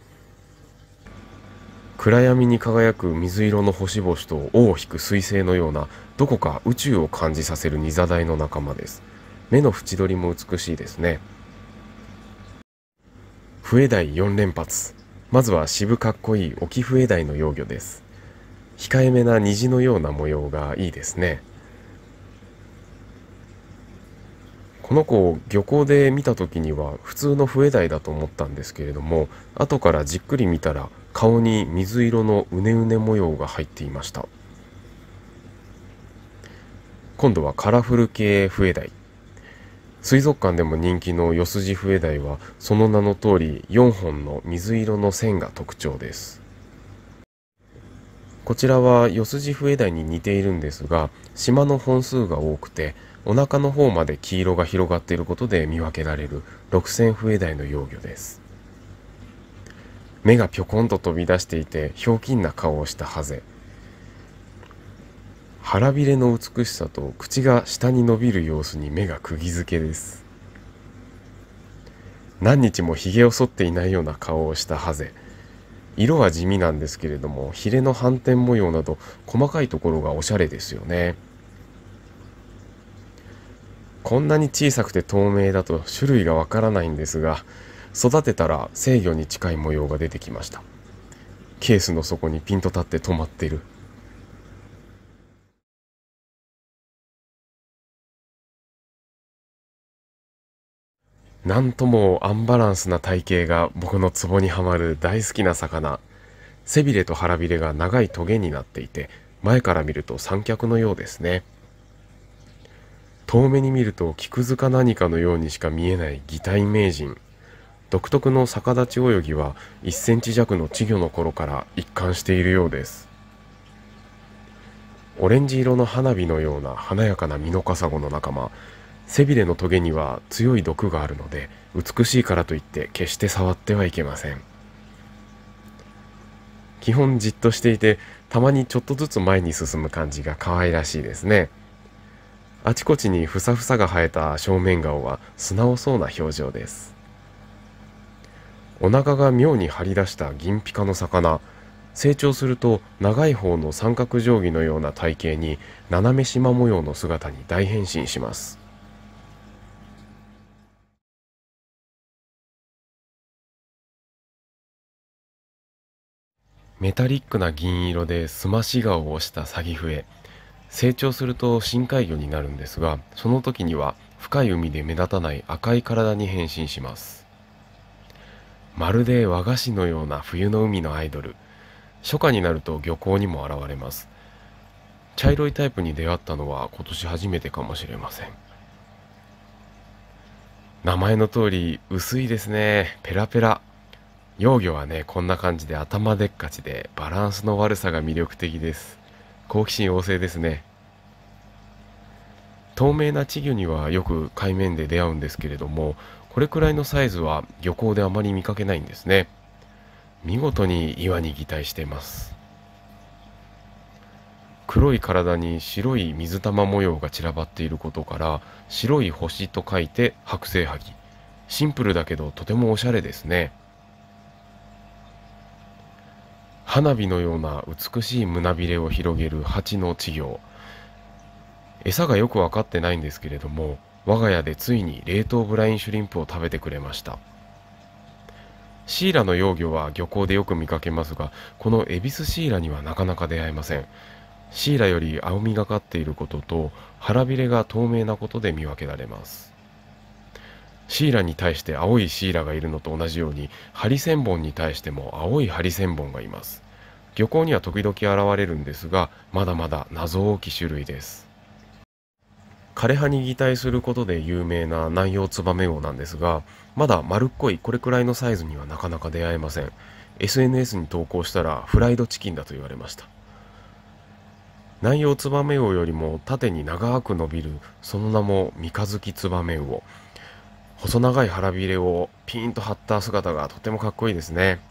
B: 暗闇に輝く水色の星々と尾を引く彗星のような、どこか宇宙を感じさせるニザダイの仲間です。目の縁取りも美しいですね。フエダイよん連発。まずは渋かっこいいオキフエダイの幼魚です。控えめな虹のような模様がいいですね。この子を漁港で見た時には普通のフエダイだと思ったんですけれども、後からじっくり見たら顔に水色のうねうね模様が入っていました。今度はカラフル系フエダイ。水族館でも人気のヨスジフエダイはその名の通りよんほんの水色の線が特徴です。こちらはヨスジフエダイに似ているんですが、島の本数が多くてお腹の方まで黄色が広がっていることで見分けられるろくせんフエダイの幼魚です。目がぴょこんと飛び出していてひょうきんな顔をしたハゼ。腹びれの美しさと口が下に伸びる様子に目が釘付けです。何日もひげを剃っていないような顔をしたハゼ。色は地味なんですけれども、ヒレの斑点模様など細かいところがおしゃれですよね。こんなに小さくて透明だと種類がわからないんですが、育てたら成魚に近い模様が出てきました。ケースの底にピンと立って止まっている。なんともアンバランスな体型が僕のツボにはまる大好きな魚。背びれと腹びれが長いトゲになっていて、前から見ると三脚のようですね。遠目に見ると木くずか何かのようにしか見えない擬態名人。独特の逆立ち泳ぎはいっセンチ弱の稚魚の頃から一貫しているようです。オレンジ色の花火のような華やかなミノカサゴの仲間。背びれのトゲには強い毒があるので、美しいからといって決して触ってはいけません。基本じっとしていて、たまにちょっとずつ前に進む感じが可愛らしいですね。あちこちにふさふさが生えた正面顔は素直そうな表情です。お腹が妙に張り出した銀ピカの魚。成長すると長い方の三角定規のような体型に斜め縞模様の姿に大変身します。メタリックな銀色ですまし顔をしたサギフエ。成長すると深海魚になるんですが、その時には深い海で目立たない赤い体に変身します。まるで和菓子のような冬の海のアイドル。初夏になると漁港にも現れます。茶色いタイプに出会ったのは今年初めてかもしれません。名前の通り薄いですね。ペラペラ。幼魚はね、こんな感じで頭でっかちでバランスの悪さが魅力的です。好奇心旺盛ですね。透明な稚魚にはよく海面で出会うんですけれども、これくらいのサイズは漁港であまり見かけないんですね。見事に岩に擬態しています。黒い体に白い水玉模様が散らばっていることから、白い星と書いて剥製ハギ。シンプルだけどとてもおしゃれですね。花火のような美しい胸びれを広げる蜂の稚魚。餌がよく分かってないんですけれども、我が家でついに冷凍ブラインシュリンプを食べてくれました。シイラの幼魚は漁港でよく見かけますが、このエビスシイラにはなかなか出会えません。シイラより青みがかっていることと、腹びれが透明なことで見分けられます。シイラに対して青いシイラがいるのと同じように、ハリセンボンに対しても青いハリセンボンがいます。漁港には時々現れるんですが、まだまだ謎多き種類です。 枯葉に擬態することで有名なナンヨウツバメウオなんですが、まだ丸っこいこれくらいのサイズにはなかなか出会えません。 エスエヌエス に投稿したらフライドチキンだと言われました。ナンヨウツバメウオよりも縦に長く伸びる、その名も三日月ツバメウオ。細長い腹びれをピーンと張った姿がとてもかっこいいですね。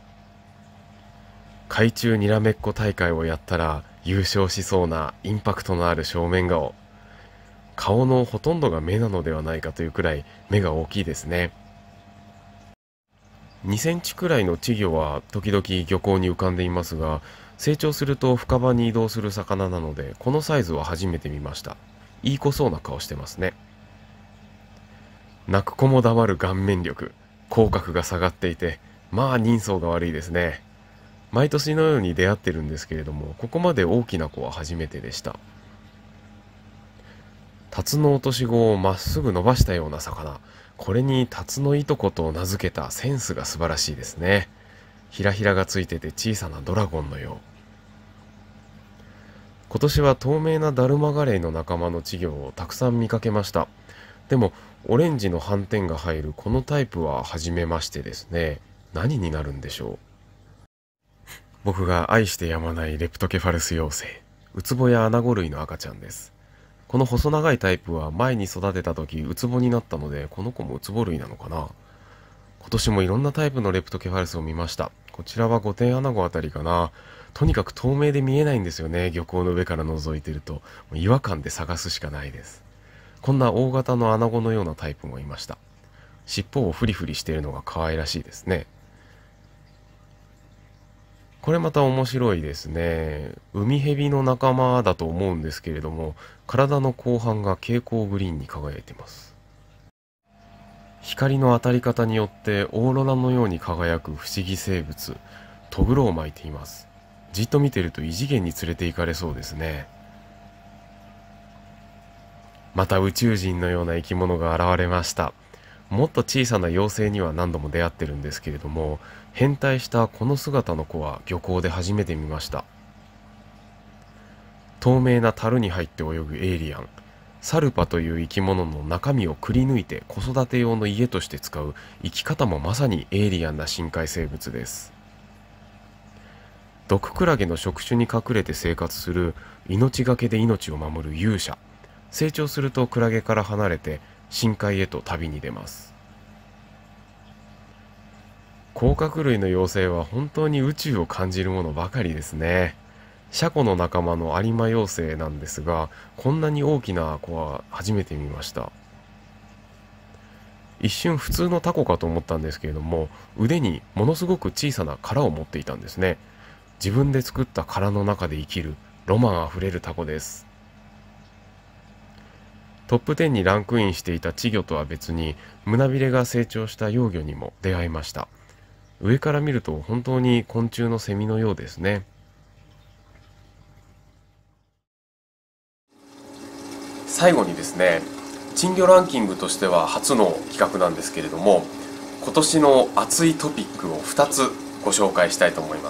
B: 海中にらめっこ大会をやったら優勝しそうなインパクトのある正面顔。顔のほとんどが目なのではないかというくらい目が大きいですね。にセンチくらいの稚魚は時々漁港に浮かんでいますが、成長すると深場に移動する魚なので、このサイズは初めて見ました。いい子そうな顔してますね。泣く子も黙る顔面力、口角が下がっていて、まあ人相が悪いですね。毎年のように出会ってるんですけれども、ここまで大きな子は初めてでした。タツノオトシゴをまっすぐ伸ばしたような魚、これにタツノイトコと名付けたセンスが素晴らしいですね。ひらひらがついてて小さなドラゴンのよう。今年は透明なダルマガレイの仲間の稚魚をたくさん見かけました。でもオレンジの斑点が入るこのタイプは初めましてですね。何になるんでしょう。僕が愛してやまないレプトケファルス妖精、ウツボやアナゴ類の赤ちゃんです。この細長いタイプは前に育てた時ウツボになったので、この子もウツボ類なのかな。今年もいろんなタイプのレプトケファルスを見ました。こちらはゴテンアナゴあたりかな。とにかく透明で見えないんですよね。漁港の上から覗いてるともう違和感で探すしかないです。こんな大型のアナゴのようなタイプもいました。尻尾をフリフリしているのが可愛らしいですね。これまた面白いですね。ウミヘビの仲間だと思うんですけれども、体の後半が蛍光グリーンに輝いています。光の当たり方によってオーロラのように輝く不思議生物、トグロを巻いています。じっと見てると異次元に連れて行かれそうですね。また宇宙人のような生き物が現れました。もっと小さな妖精には何度も出会ってるんですけれども、変態したこの姿の子は漁港で初めて見ました。透明な樽に入って泳ぐエイリアン、サルパという生き物の中身をくり抜いて子育て用の家として使う生き方もまさにエイリアンな深海生物です。毒クラゲの触手に隠れて生活する命がけで命を守る勇者。成長するとクラゲから離れて深海へと旅に出ます。甲殻類の妖精は本当に宇宙を感じるものばかりですね。シャコの仲間の有馬妖精なんですが、こんなに大きな子は初めて見ました。一瞬普通のタコかと思ったんですけれども、腕にものすごく小さな殻を持っていたんですね。自分で作った殻の中で生きるロマンあふれるタコです。トップじゅうにランクインしていた稚魚とは別に、胸びれが成長した幼魚にも出会いました。上から見ると本当に昆虫のセミのようですね。
A: 最後にですね、珍魚ランキングとしては初の企画なんですけれども、今年の熱いトピックをふたつご紹介したいと思います。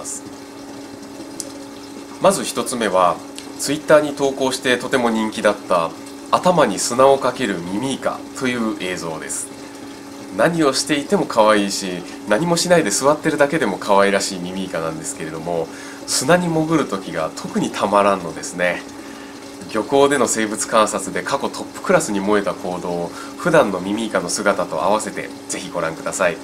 A: まずひとつめは、ツイッターに投稿してとても人気だった頭に砂をかけるミミイカという映像です。何をしていても可愛いし、何もしないで座ってるだけでも可愛らしいミミイカなんですけれども、砂に潜る時が特にたまらんのですね。漁港での生物観察で過去トップクラスに燃えた行動を普段のミミイカの姿と合わせてぜひご覧ください。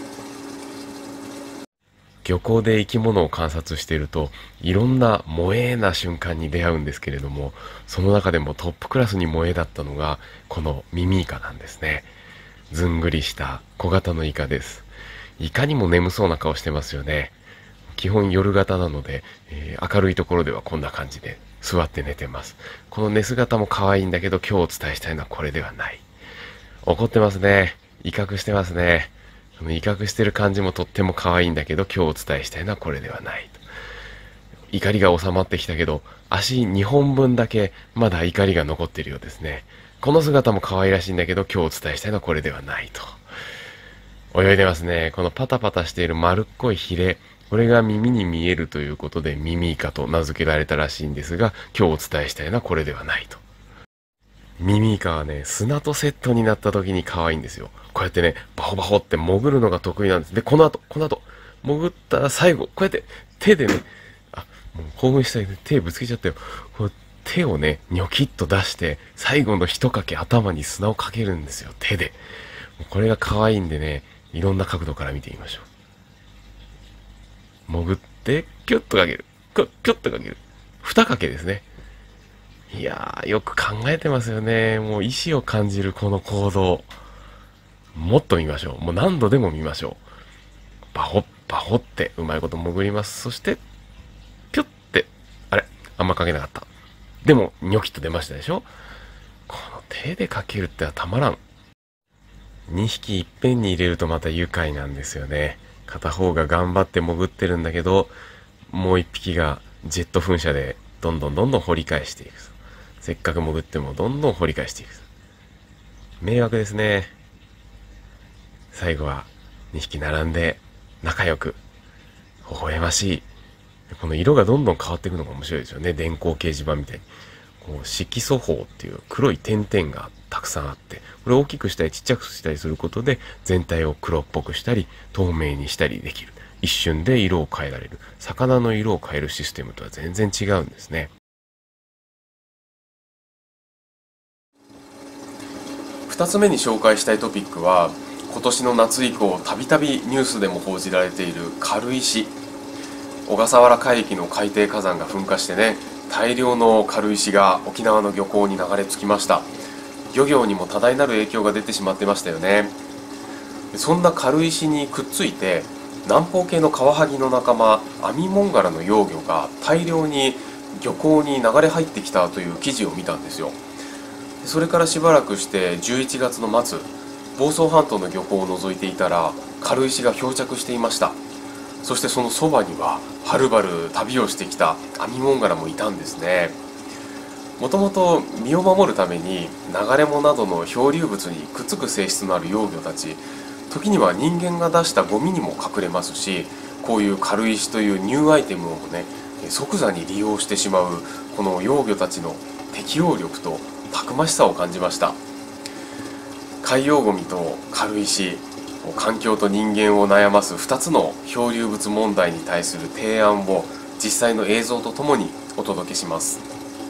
B: 漁港で生き物を観察していると、いろんな萌えな瞬間に出会うんですけれども、その中でもトップクラスに萌えだったのがこのミミイカなんですね。ずんぐりした小型のイカです。いかにも眠そうな顔してますよね。基本夜型なので、えー、明るいところではこんな感じで座って寝てます。この寝姿も可愛いんだけど、今日お伝えしたいのはこれではない。怒ってますね。威嚇してますね。その威嚇してる感じもとっても可愛いんだけど、今日お伝えしたいのはこれではない。怒りが収まってきたけど、足にほんぶんだけまだ怒りが残っているようですね。この姿も可愛らしいんだけど、今日お伝えしたいのはこれではないと。泳いでますね。このパタパタしている丸っこいヒレ、これが耳に見えるということでミミイカと名付けられたらしいんですが、今日お伝えしたいのはこれではないと。 ミミイカはね、砂とセットになった時に可愛いんですよ。こうやってね、バホバホって潜るのが得意なんです。で、この後、この後、潜ったら最後、こうやって手でね、あ、もう興奮したり手ぶつけちゃったよ。こう手をね、ニョキッと出して、最後の一かけ頭に砂をかけるんですよ、手で。もうこれが可愛いんでね、いろんな角度から見てみましょう。潜って、キュッとかける。キュッ、キュッとかける。二かけですね。いやー、よく考えてますよね。もう意志を感じるこの行動。もっと見ましょう。もう何度でも見ましょう。バホッ、バホってうまいこと潜ります。そして、ピュッて、あれあんまかけなかった。でも、ニョキッと出ましたでしょ。この手でかけるってはたまらん。にひきいっぺんに入れるとまた愉快なんですよね。片方が頑張って潜ってるんだけど、もう一匹がジェット噴射でどんどんどんどん掘り返していく。せっかく潜ってもどんどん掘り返していく。迷惑ですね。最後はにひき並んで仲良く、微笑ましい。この色がどんどん変わっていくのが面白いですよね。電光掲示板みたいに。こう色素胞っていう黒い点々がたくさんあって、これを大きくしたりちっちゃくしたりすることで全体を黒っぽくしたり透明にしたりできる。一瞬で色を変えられる。魚の色を変えるシステムとは全然違うんですね。
A: ふたつめに紹介したいトピックは、今年の夏以降たびたびニュースでも報じられている軽石。小笠原海域の海底火山が噴火してね、大量の軽石が沖縄の漁港に流れ着きました。漁業にも多大なる影響が出てしまってましたよね。そんな軽石にくっついて南方系のカワハギの仲間アミモンガラの幼魚が大量に漁港に流れ入ってきたという記事を見たんですよ。それからしばらくしてじゅういちがつの末、房総半島の漁港を覗いていたら軽石が漂着していました。そしてそのそばにははるばる旅をしてきたアミモンガラもいたんですね。もともと身を守るために流れ藻などの漂流物にくっつく性質のある幼魚たち、時には人間が出したゴミにも隠れますし、こういう軽石というニューアイテムをね即座に利用してしまうこの幼魚たちの適応力とたくましさを感じました。海洋ゴミと軽石、環境と人間を悩ますふたつの漂流物問題に対する提案を実際の映像とともにお届けします。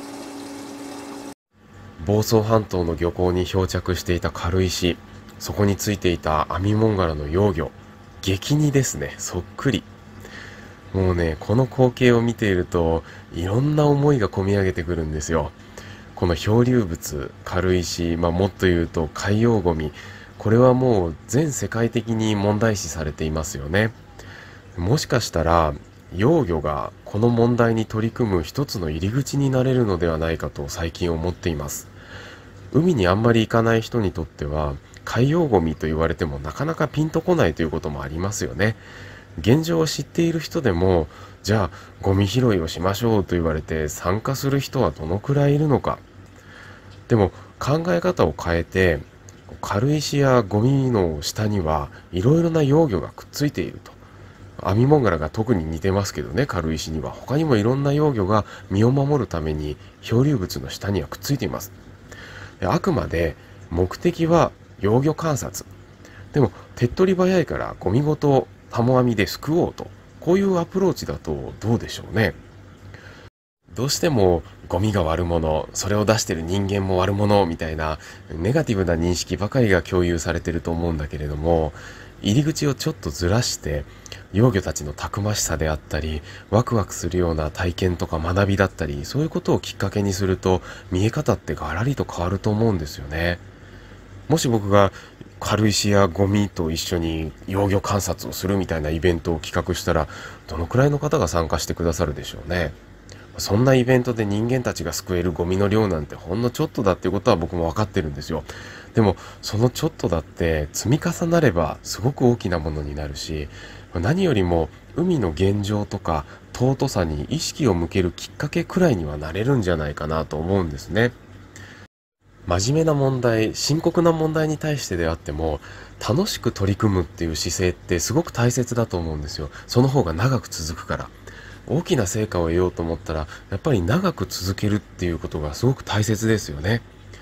B: 房総半島の漁港に漂着していた軽石、そこについていたアミモンガラの幼魚、激似ですね。そっくり。もうね、この光景を見ているといろんな思いがこみ上げてくるんですよ。この漂流物、軽石、まあ、もっと言うと海洋ゴミ、これはもう全世界的に問題視されていますよね。もしかしたら幼魚がこの問題に取り組む一つの入り口になれるのではないかと最近思っています。海にあんまり行かない人にとっては海洋ゴミと言われてもなかなかピンとこないということもありますよね。現状を知っている人でも、じゃあゴミ拾いをしましょうと言われて参加する人はどのくらいいるのか。でも考え方を変えて、軽石やゴミの下にはいろいろな幼魚がくっついていると。アミモンガラが特に似てますけどね、軽石には他にもいろんな幼魚が身を守るために漂流物の下にはくっついています。で、あくまで目的は幼魚観察。でも手っ取り早いからゴミごとタモ網で救おうと、こういうアプローチだとどうでしょうね。どうしてもゴミが悪者、それを出してる人間も悪者みたいなネガティブな認識ばかりが共有されてると思うんだけれども、入り口をちょっとずらして幼魚たちのたくましさであったり、ワクワクするような体験とか学びだったり、そういうことをきっかけにすると見え方ってガラリと変わると思うんですよね。もし僕が軽石やゴミと一緒に幼魚観察をするみたいなイベントを企画したら、どのくらいの方が参加してくださるでしょうね。そんなイベントで人間たちが救えるゴミの量なんてほんのちょっとだっていうことは僕も分かってるんですよ。でもそのちょっとだって積み重なればすごく大きなものになるし、何よりも海の現状とか尊さに意識を向けるきっかけくらいにはなれるんじゃないかなと思うんですね。真面目な問題、深刻な問題に対してであっても楽しく取り組むっていう姿勢ってすごく大切だと思うんですよ。その方が長く続くから。大きな成果を得ようと思ったらやっぱり長く続けるっていうことがすごく大切ですよね。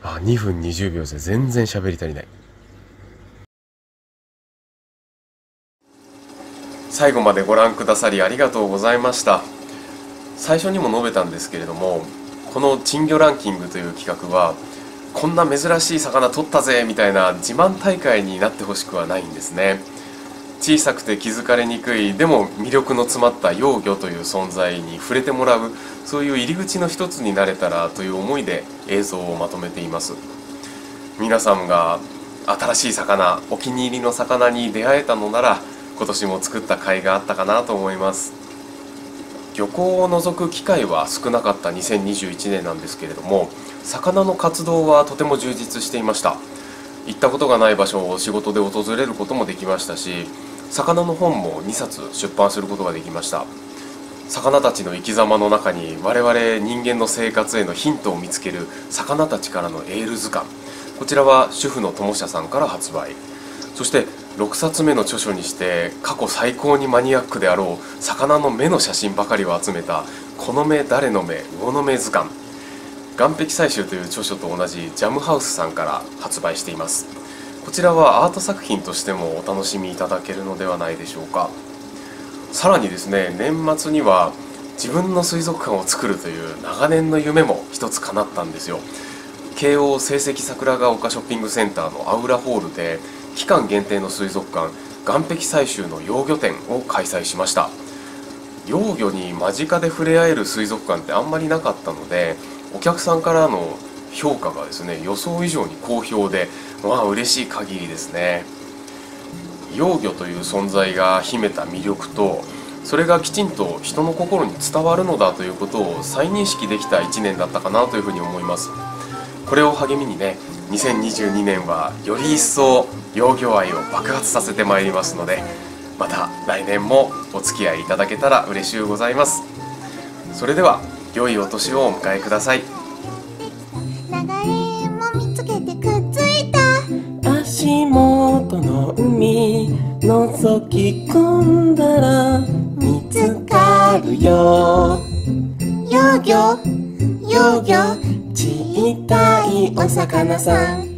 B: あ、にふんにじゅうびょうで全然喋り足りない。
A: 最後までご覧くださりありがとうございました。最初にも述べたんですけれども、この珍魚ランキングという企画はこんな珍しい魚取ったぜみたいな自慢大会になってほしくはないんですね。小さくて気づかれにくい、でも魅力の詰まった幼魚という存在に触れてもらう、そういう入り口の一つになれたらという思いで映像をまとめています。皆さんが新しい魚、お気に入りの魚に出会えたのなら、今年も作った甲斐があったかなと思います。漁港を除く機会は少なかったにせんにじゅういちねんなんですけれども、魚の活動はとても充実していました。行ったことがない場所を仕事で訪れることもできましたし、魚の本もにさつ出版することができました。魚たちの生き様の中に我々人間の生活へのヒントを見つける魚たちからのエール図鑑、こちらは主婦の友社さんから発売。そしてろくさつめの著書にして過去最高にマニアックであろう魚の目の写真ばかりを集めたこの目誰の目魚の目図鑑、岸壁採集という著書と同じジャムハウスさんから発売しています。こちらはアート作品としてもお楽しみいただけるのではないでしょうか。さらにですね、年末には自分の水族館を作るという長年の夢も一つ叶ったんですよ。京王聖蹟桜ヶ丘ショッピングセンターのアウラホールで期間限定の水族館岸壁採集の幼魚展を開催しました。幼魚に間近で触れ合える水族館ってあんまりなかったので、お客さんからの評価がですね、予想以上に好評で、まあ嬉しい限りですね。幼魚という存在が秘めた魅力と、それがきちんと人の心に伝わるのだということを再認識できたいちねんだったかなというふうに思います。これを励みにね、にせんにじゅうにねんはより一層幼魚愛を爆発させてまいりますので、また来年もお付き合いいただけたら嬉しゅうございます。それでは良いお年をお迎えください。
C: 流れも見つけてくっついた
D: 足元の海覗き込んだら見つかるよ。
C: 幼魚幼魚
D: ちいたいお魚さん